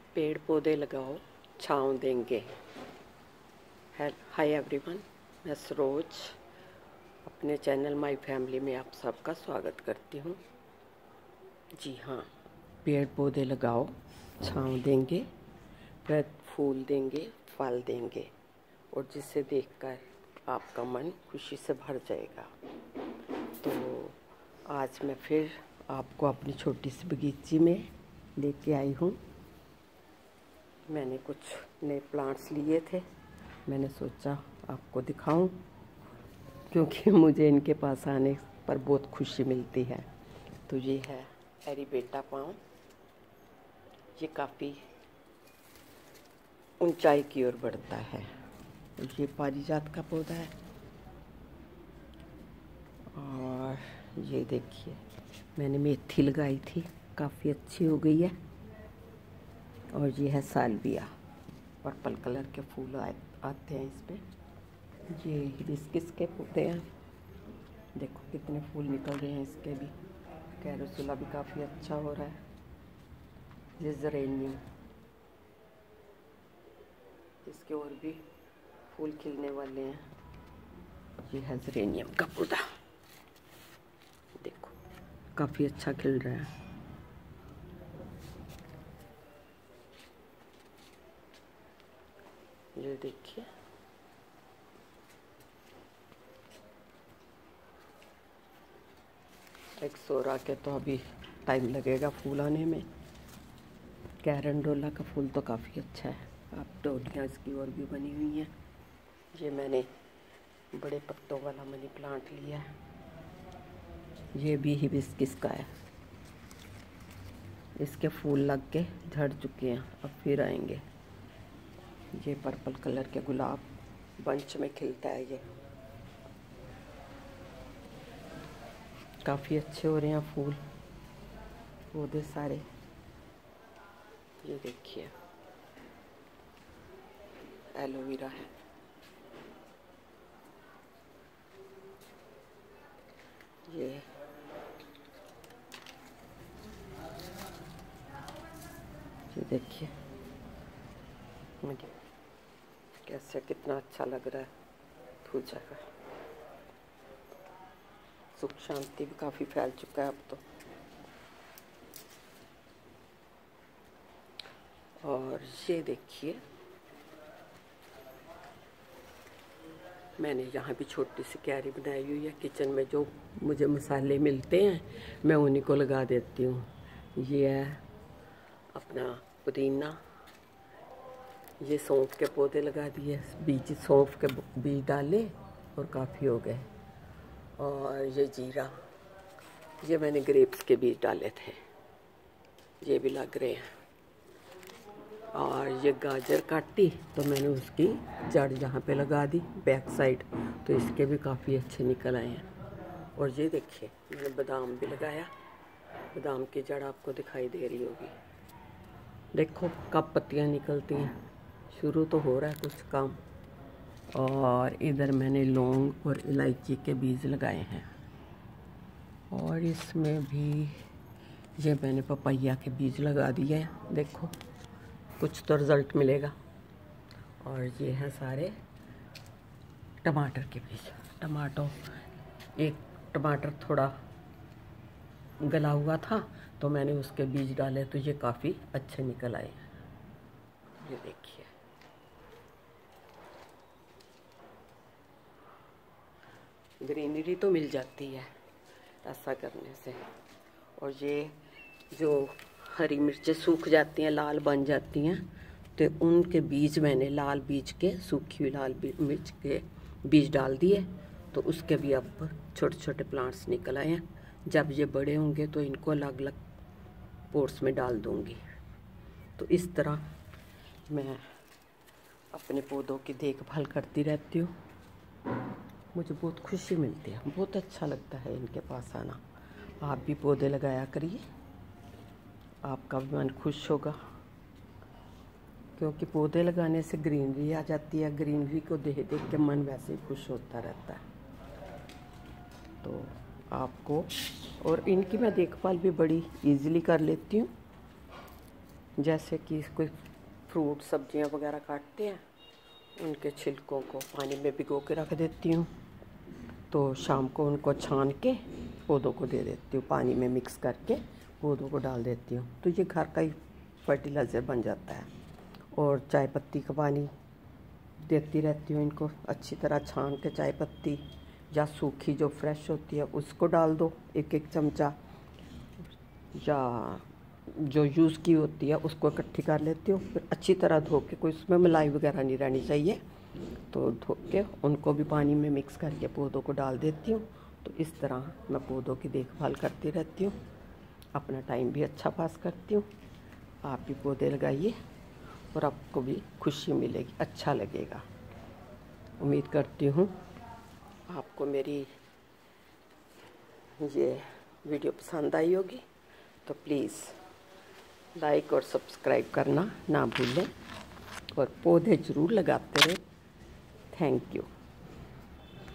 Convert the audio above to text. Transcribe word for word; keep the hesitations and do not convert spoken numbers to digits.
पेड़ पौधे लगाओ, छाँव देंगे। हाय एवरीवन, मैं सरोज अपने चैनल माय फैमिली में आप सबका स्वागत करती हूँ। जी हाँ, पेड़ पौधे लगाओ, छाँव देंगे, फूल देंगे, फल देंगे और जिसे देखकर आपका मन खुशी से भर जाएगा। तो आज मैं फिर आपको अपनी छोटी सी बगीची में लेके आई हूँ। मैंने कुछ नए प्लांट्स लिए थे, मैंने सोचा आपको दिखाऊं क्योंकि मुझे इनके पास आने पर बहुत खुशी मिलती है। तो ये है एरीबेटा पाम, ये काफ़ी ऊंचाई की ओर बढ़ता है। ये पारिजात का पौधा है और ये देखिए मैंने मेथी लगाई थी, काफ़ी अच्छी हो गई है। और ये है सालविया, पर्पल कलर के फूल आए आते हैं इस पर। ये हिबिस्किस के पौधे हैं, देखो कितने फूल निकल रहे हैं इसके भी। कैरोसुला भी काफ़ी अच्छा हो रहा है। ये ज़ेरेनियम, इसके और भी फूल खिलने वाले हैं। ये है ज़ेरेनियम का पौधा, देखो काफ़ी अच्छा खिल रहा है। ये देखिए एक्सोरा के तो अभी टाइम लगेगा फूल आने में। कैरंडोला का फूल तो काफ़ी अच्छा है। अब डोलियाँ इसकी और भी बनी हुई हैं। ये मैंने बड़े पत्तों वाला मनी प्लांट लिया है, ये भी हिबिस्किस का है। इसके फूल लग के झड़ चुके हैं, अब फिर आएंगे। ये पर्पल कलर के गुलाब बंच में खिलता है, ये काफ़ी अच्छे हो रहे हैं फूल पौधे सारे। ये देखिए एलोवेरा है, ये ये देखिए मुझे कैसे कितना अच्छा लग रहा है। पूजा का सुख शांति भी काफ़ी फैल चुका है अब तो। और ये देखिए मैंने यहाँ भी छोटी सी क्यारी बनाई हुई है। किचन में जो मुझे मसाले मिलते हैं मैं उन्हीं को लगा देती हूँ। ये है अपना पुदीना, ये सौंफ के पौधे लगा दिए, बीज सौंफ के बीज डाले और काफ़ी हो गए। और ये जीरा, ये मैंने ग्रेप्स के बीज डाले थे, ये भी लग रहे हैं। और ये गाजर काटी तो मैंने उसकी जड़ यहाँ पे लगा दी बैक साइड, तो इसके भी काफ़ी अच्छे निकल आए हैं। और ये देखिए मैंने बादाम भी लगाया, बादाम की जड़ आपको दिखाई दे रही होगी। देखो कब पत्तियाँ निकलती हैं, शुरू तो हो रहा है कुछ काम। और इधर मैंने लौंग और इलायची के बीज लगाए हैं। और इसमें भी ये मैंने पपैया के बीज लगा दिए हैं, देखो कुछ तो रिज़ल्ट मिलेगा। और ये है सारे टमाटर के बीज। टमाटो एक टमाटर थोड़ा गला हुआ था तो मैंने उसके बीज डाले तो ये काफ़ी अच्छे निकल आए। ये देखिए ग्रीनरी तो मिल जाती है ऐसा करने से। और ये जो हरी मिर्चें सूख जाती हैं, लाल बन जाती हैं, तो उनके बीज मैंने लाल बीज के, सूखी हुई लाल मिर्च के बीज डाल दिए, तो उसके भी अब छोटे छोटे प्लांट्स निकल आए हैं। जब ये बड़े होंगे तो इनको अलग अलग पोट्स में डाल दूँगी। तो इस तरह मैं अपने पौधों की देखभाल करती रहती हूँ। मुझे बहुत खुशी मिलती है, बहुत अच्छा लगता है इनके पास आना। आप भी पौधे लगाया करिए, आपका भी मन खुश होगा, क्योंकि पौधे लगाने से ग्रीनरी आ जाती है। ग्रीनरी को देख देख के मन वैसे ही खुश होता रहता है। तो आपको, और इनकी मैं देखभाल भी बड़ी इजीली कर लेती हूँ। जैसे कि कोई फ्रूट सब्जियां वगैरह काटते हैं, उनके छिलकों को पानी में भिगो के रख देती हूँ, तो शाम को उनको छान के पौधों को दे देती हूँ, पानी में मिक्स करके पौधों को डाल देती हूँ, तो ये घर का ही फर्टिलाइज़र बन जाता है। और चाय पत्ती का पानी देती रहती हूँ इनको, अच्छी तरह छान के चाय पत्ती या सूखी जो फ्रेश होती है उसको डाल दो एक एक चमचा, या जो यूज़ की होती है उसको इकट्ठी कर लेती हूँ, फिर अच्छी तरह धो के, कोई उसमें मलाई वगैरह नहीं रहनी चाहिए, तो धो के उनको भी पानी में मिक्स करके पौधों को डाल देती हूँ। तो इस तरह मैं पौधों की देखभाल करती रहती हूँ, अपना टाइम भी अच्छा पास करती हूँ। आप भी पौधे लगाइए और आपको भी खुशी मिलेगी, अच्छा लगेगा। उम्मीद करती हूँ आपको मेरी ये वीडियो पसंद आई होगी, तो प्लीज़ लाइक और सब्सक्राइब करना ना भूलें और पौधे ज़रूर लगाते रहें। Thank you.